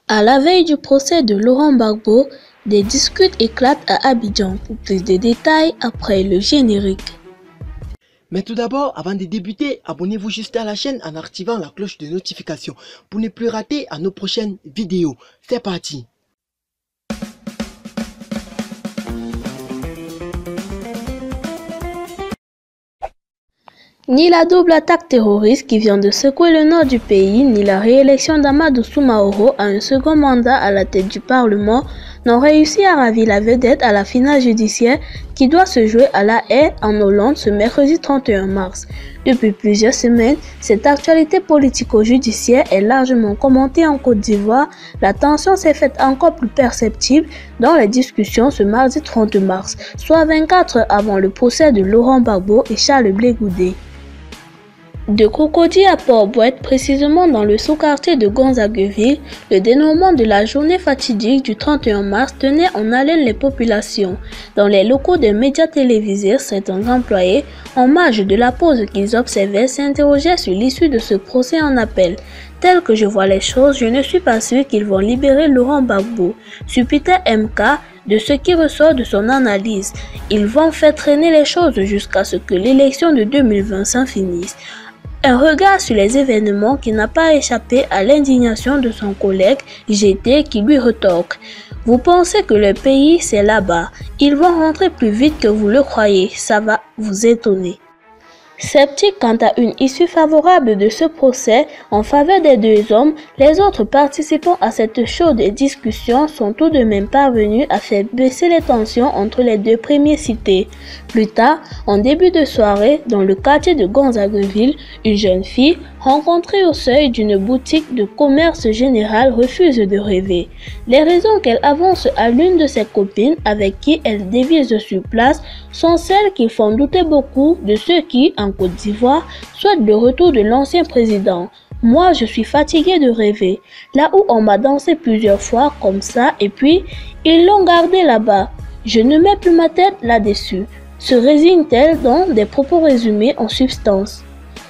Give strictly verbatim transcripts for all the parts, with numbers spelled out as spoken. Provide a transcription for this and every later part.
À la veille du procès de Laurent Gbagbo, des disputes éclatent à Abidjan. Pour plus de détails, après le générique. Mais tout d'abord, avant de débuter, abonnez-vous juste à la chaîne en activant la cloche de notification pour ne plus rater à nos prochaines vidéos. C'est parti! Ni la double attaque terroriste qui vient de secouer le nord du pays, ni la réélection d'Amadou Soumaoro à un second mandat à la tête du Parlement n'ont réussi à ravir la vedette à la finale judiciaire qui doit se jouer à La Haye en Hollande ce mercredi trente et un mars. Depuis plusieurs semaines, cette actualité politico-judiciaire est largement commentée en Côte d'Ivoire. La tension s'est faite encore plus perceptible dans les discussions ce mardi trente mars, soit vingt-quatre heures avant le procès de Laurent Gbagbo et Charles Blé Goudé. De Cocody à Port-Bouët, précisément dans le sous-quartier de Gonzagueville, le dénouement de la journée fatidique du trente et un mars tenait en haleine les populations. Dans les locaux des médias télévisés, certains employés, en marge de la pause qu'ils observaient, s'interrogeaient sur l'issue de ce procès en appel. Tel que je vois les choses, je ne suis pas sûr qu'ils vont libérer Laurent Gbagbo, supputait M K, de ce qui ressort de son analyse. Ils vont faire traîner les choses jusqu'à ce que l'élection de deux mille vingt s'en finisse. Un regard sur les événements qui n'a pas échappé à l'indignation de son collègue G T qui lui retorque. Vous pensez que le pays c'est là-bas. Ils vont rentrer plus vite que vous le croyez. Ça va vous étonner. Sceptique quant à une issue favorable de ce procès en faveur des deux hommes, les autres participants à cette chaude discussion sont tout de même parvenus à faire baisser les tensions entre les deux premiers cités. Plus tard, en début de soirée, dans le quartier de Gonzagueville, une jeune fille, rencontrée au seuil d'une boutique de commerce général, refuse de rêver. Les raisons qu'elle avance à l'une de ses copines avec qui elle dévise sur place sont celles qui font douter beaucoup de ceux qui, en Côte d'Ivoire, souhaitent le retour de l'ancien président. Moi, je suis fatiguée de rêver. Là où on m'a dansé plusieurs fois comme ça et puis, ils l'ont gardé là-bas. Je ne mets plus ma tête là-dessus. Se résigne-t-elle dans des propos résumés en substance.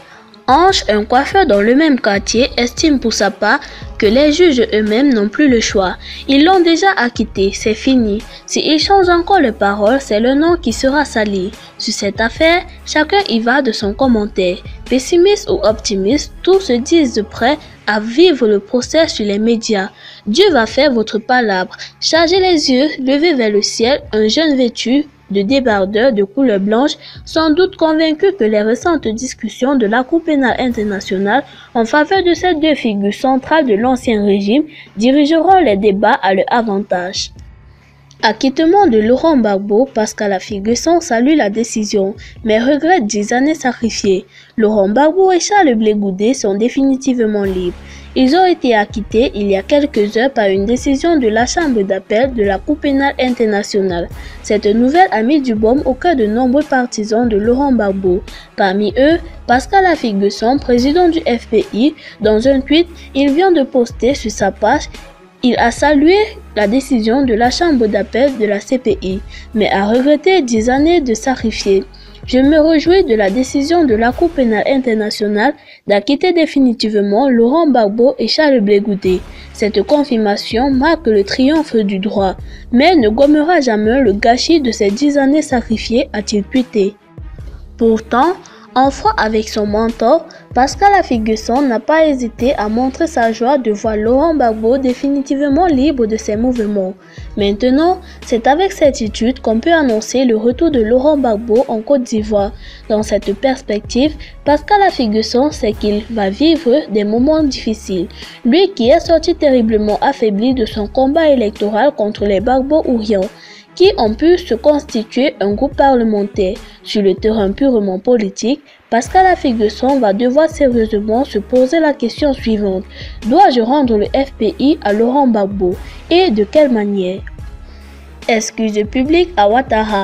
Ange, un coiffeur dans le même quartier, estime pour sa part que les juges eux-mêmes n'ont plus le choix. Ils l'ont déjà acquitté, c'est fini. S'ils changent encore les paroles, c'est le nom qui sera sali. Sur cette affaire, chacun y va de son commentaire. Pessimiste ou optimiste, tous se disent prêts à vivre le procès sur les médias. Dieu va faire votre palabre. Chargez les yeux, levez vers le ciel, un jeune vêtu de débardeurs de couleur blanche, sans doute convaincu que les récentes discussions de la Cour pénale internationale en faveur de ces deux figures centrales de l'ancien régime dirigeront les débats à leur avantage. Acquittement de Laurent Gbagbo, Pascal Affi-Guesson salue la décision, mais regrette dix années sacrifiées. Laurent Gbagbo et Charles Blé Goudé sont définitivement libres. Ils ont été acquittés il y a quelques heures par une décision de la Chambre d'appel de la Cour pénale internationale. Cette nouvelle a mis du baume au cœur de nombreux partisans de Laurent Gbagbo. Parmi eux, Pascal Affi-Guesson, président du F P I, dans un tweet, il vient de poster sur sa page. Il a salué la décision de la Chambre d'appel de la C P I, mais a regretté dix années de sacrifiés. Je me réjouis de la décision de la Cour pénale internationale d'acquitter définitivement Laurent Gbagbo et Charles Blé Goudé. Cette confirmation marque le triomphe du droit, mais ne gommera jamais le gâchis de ces dix années sacrifiées, a-t-il tweeté. Pourtant, en froid avec son mentor, Pascal Affi-Guesson n'a pas hésité à montrer sa joie de voir Laurent Gbagbo définitivement libre de ses mouvements. Maintenant, c'est avec certitude qu'on peut annoncer le retour de Laurent Gbagbo en Côte d'Ivoire. Dans cette perspective, Pascal Affi-Guesson sait qu'il va vivre des moments difficiles. Lui qui est sorti terriblement affaibli de son combat électoral contre les Gbagbo-Ouriens, qui ont pu se constituer un groupe parlementaire. Sur le terrain purement politique, Pascal Affi-Guesson va devoir sérieusement se poser la question suivante. Dois-je rendre le F P I à Laurent Gbagbo? Et de quelle manière? Excuse publique à Ouattara.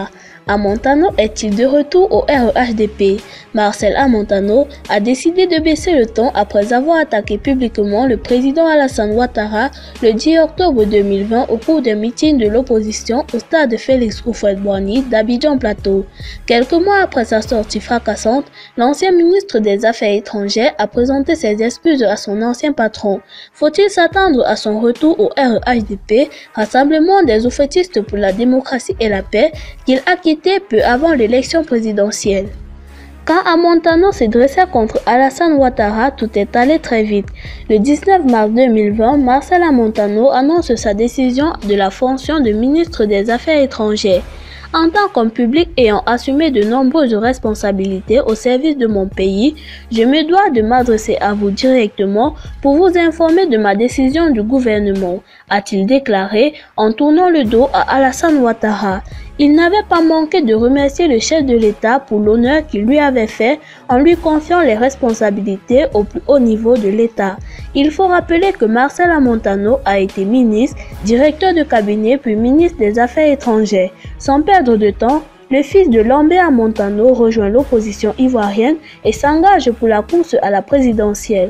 Amontano est-il de retour au R E H D P? Marcel Amontano a décidé de baisser le ton après avoir attaqué publiquement le président Alassane Ouattara le dix octobre deux mille vingt au cours d'un meeting de l'opposition au stade Félix Houphouët-Boigny d'Abidjan Plateau. Quelques mois après sa sortie fracassante, l'ancien ministre des Affaires étrangères a présenté ses excuses à son ancien patron. Faut-il s'attendre à son retour au R E H D P, Rassemblement des oufettistes pour la démocratie et la paix, qu'il a quitté peu avant l'élection présidentielle? Quand Amontano s'est dressé contre Alassane Ouattara, tout est allé très vite. Le dix-neuf mars deux mille vingt, Marcel Amontano annonce sa décision de la fonction de ministre des Affaires étrangères. En tant qu'homme public ayant assumé de nombreuses responsabilités au service de mon pays, je me dois de m'adresser à vous directement pour vous informer de ma décision du gouvernement, a-t-il déclaré en tournant le dos à Alassane Ouattara. Il n'avait pas manqué de remercier le chef de l'État pour l'honneur qu'il lui avait fait en lui confiant les responsabilités au plus haut niveau de l'État. Il faut rappeler que Marcel Amontano a été ministre, directeur de cabinet puis ministre des Affaires étrangères. Sans perdre de temps, le fils de Lambert Amontano rejoint l'opposition ivoirienne et s'engage pour la course à la présidentielle.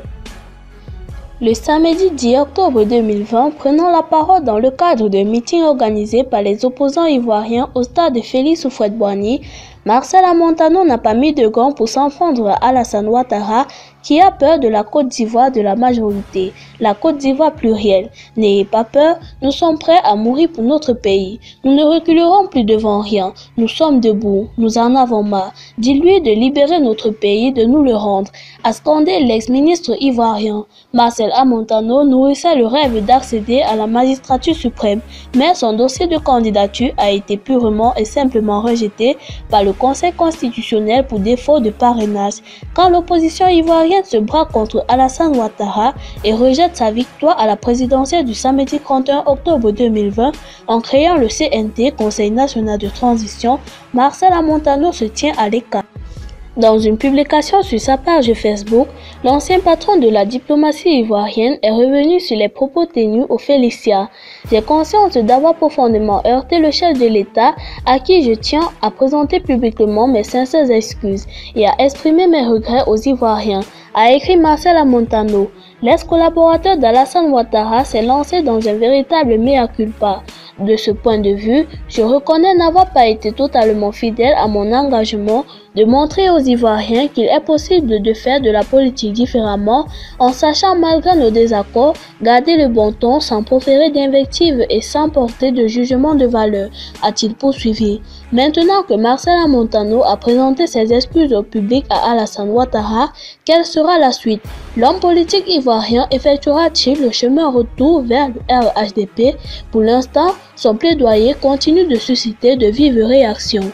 Le samedi dix octobre deux mille vingt, prenant la parole dans le cadre d'un meeting organisé par les opposants ivoiriens au stade Félix Houphouët-Boigny, Marcel Amontano n'a pas mis de gants pour s'en prendre à Alassane Ouattara, qui a peur de la Côte d'Ivoire de la majorité, la Côte d'Ivoire plurielle. N'ayez pas peur, nous sommes prêts à mourir pour notre pays. Nous ne reculerons plus devant rien. Nous sommes debout, nous en avons marre. Dis-lui de libérer notre pays, de nous le rendre, a scandé l'ex-ministre ivoirien. Marcel Amontano nourrissait le rêve d'accéder à la magistrature suprême, mais son dossier de candidature a été purement et simplement rejeté par le Conseil constitutionnel pour défaut de parrainage. Quand l'opposition ivoirienne se braque contre Alassane Ouattara et rejette sa victoire à la présidentielle du samedi trente et un octobre deux mille vingt en créant le C N T, Conseil national de transition, Marcel Amontano se tient à l'écart. Dans une publication sur sa page Facebook, l'ancien patron de la diplomatie ivoirienne est revenu sur les propos tenus au Félicia. J'ai conscience d'avoir profondément heurté le chef de l'État à qui je tiens à présenter publiquement mes sincères excuses et à exprimer mes regrets aux Ivoiriens, a écrit Marcel Amontano. L'ex-collaborateur d'Alassane Ouattara s'est lancé dans un véritable mea culpa. De ce point de vue, je reconnais n'avoir pas été totalement fidèle à mon engagement de montrer aux Ivoiriens qu'il est possible de faire de la politique différemment en sachant malgré nos désaccords garder le bon ton sans proférer d'invectives et sans porter de jugement de valeur, a-t-il poursuivi. Maintenant que Marcel Amontano a présenté ses excuses au public à Alassane Ouattara, quelle sera la suite? L'homme politique ivoirien effectuera-t-il le chemin retour vers le R E H D P? Pour l'instant, son plaidoyer continue de susciter de vives réactions.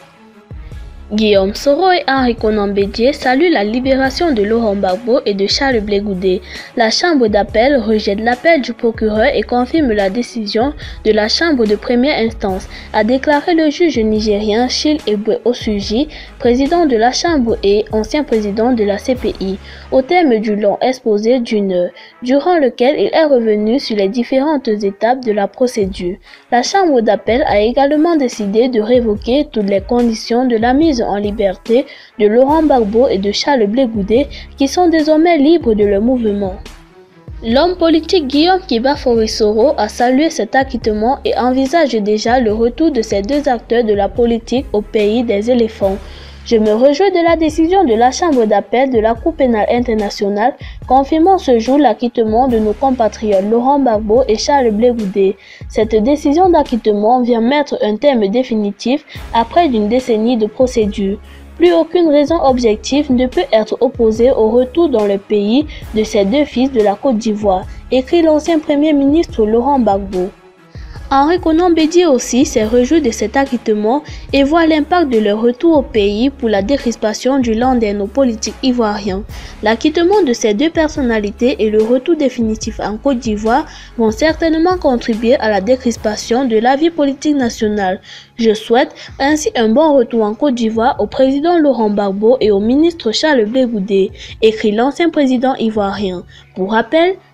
Guillaume Soro et Henri Konan Bédié saluent la libération de Laurent Gbagbo et de Charles Blé Goudé. La chambre d'appel rejette l'appel du procureur et confirme la décision de la chambre de première instance, a déclaré le juge nigérien Chil Ebwe Osuji, président de la chambre et ancien président de la C P I, au terme du long exposé d'une heure, durant lequel il est revenu sur les différentes étapes de la procédure. La chambre d'appel a également décidé de révoquer toutes les conditions de la mise en liberté de Laurent Gbagbo et de Charles Blé Goudé, qui sont désormais libres de leur mouvement. L'homme politique Guillaume Kiba Soro a salué cet acquittement et envisage déjà le retour de ces deux acteurs de la politique au pays des éléphants. Je me réjouis de la décision de la Chambre d'appel de la Cour pénale internationale confirmant ce jour l'acquittement de nos compatriotes Laurent Gbagbo et Charles Blé Goudé. Cette décision d'acquittement vient mettre un terme définitif après une décennie de procédure. Plus aucune raison objective ne peut être opposée au retour dans le pays de ces deux fils de la Côte d'Ivoire, écrit l'ancien Premier ministre Laurent Gbagbo. Henri Konan Bédié aussi s'est réjoui de cet acquittement et voit l'impact de leur retour au pays pour la décrispation du landerneau politique ivoirien. L'acquittement de ces deux personnalités et le retour définitif en Côte d'Ivoire vont certainement contribuer à la décrispation de la vie politique nationale. Je souhaite ainsi un bon retour en Côte d'Ivoire au président Laurent Gbagbo et au ministre Charles Blé Goudé, écrit l'ancien président ivoirien. Pour rappel,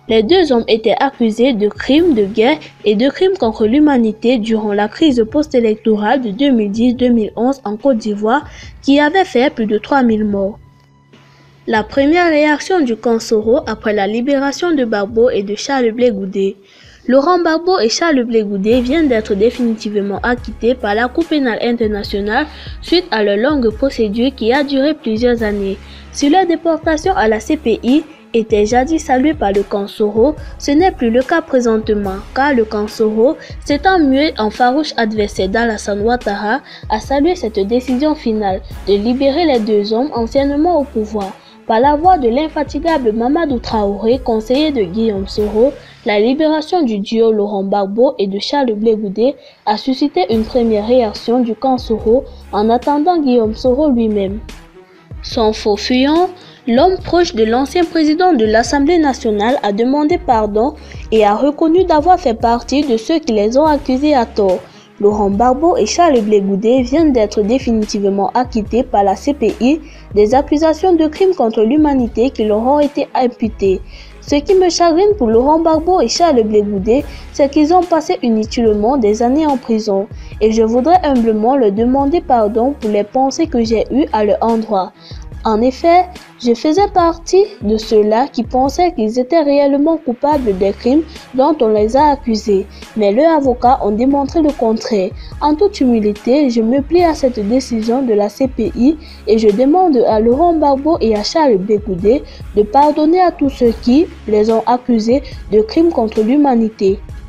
Les deux hommes étaient accusés de crimes de guerre et de crimes contre l'humanité durant la crise post-électorale de deux mille dix deux mille onze en Côte d'Ivoire qui avait fait plus de trois mille morts. La première réaction du camp Soro après la libération de Gbagbo et de Charles Blé Goudé. Laurent Gbagbo et Charles Blé Goudé viennent d'être définitivement acquittés par la Cour pénale internationale suite à leur longue procédure qui a duré plusieurs années. Si leur déportation à la C P I était jadis saluée par le camp Soro, ce n'est plus le cas présentement, car le camp Soro, s'étant mué en farouche adversaire d'Alassane Ouattara, a salué cette décision finale de libérer les deux hommes anciennement au pouvoir. Par la voix de l'infatigable Mamadou Traoré, conseiller de Guillaume Soro, la libération du duo Laurent Gbagbo et de Charles Blé Goudé a suscité une première réaction du camp Soro en attendant Guillaume Soro lui-même. Son faux fuyant, l'homme proche de l'ancien président de l'Assemblée nationale a demandé pardon et a reconnu d'avoir fait partie de ceux qui les ont accusés à tort. Laurent Gbagbo et Charles Blé Goudé viennent d'être définitivement acquittés par la C P I des accusations de crimes contre l'humanité qui leur ont été imputées. Ce qui me chagrine pour Laurent Gbagbo et Charles Blé Goudé, c'est qu'ils ont passé inutilement des années en prison. Et je voudrais humblement leur demander pardon pour les pensées que j'ai eues à leur endroit. En effet, je faisais partie de ceux-là qui pensaient qu'ils étaient réellement coupables des crimes dont on les a accusés, mais leurs avocats ont démontré le contraire. En toute humilité, je me plie à cette décision de la C P I et je demande à Laurent Gbagbo et à Charles Blé Goudé de pardonner à tous ceux qui les ont accusés de crimes contre l'humanité.